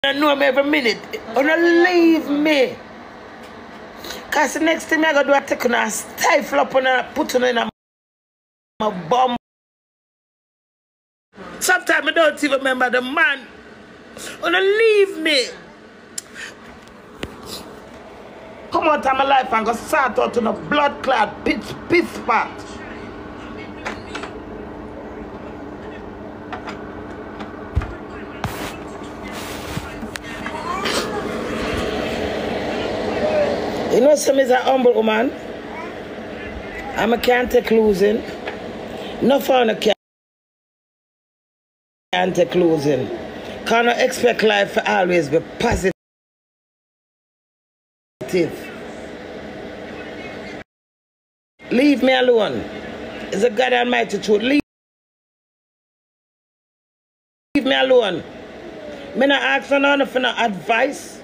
I know me every minute. Don't leave me. Because the next thing I gotta do, I take on a stifle up and I put on in my bum. Sometimes I don't even remember the man. Don't leave me. Come out of my life and go start out in a blood clot, piss spot. You know, some is a humble woman. I can't take losing. No fun can't take losing. Can't expect life to always be positive. Leave me alone. It's a God Almighty truth. Leave me alone. Me not ask for none for no advice.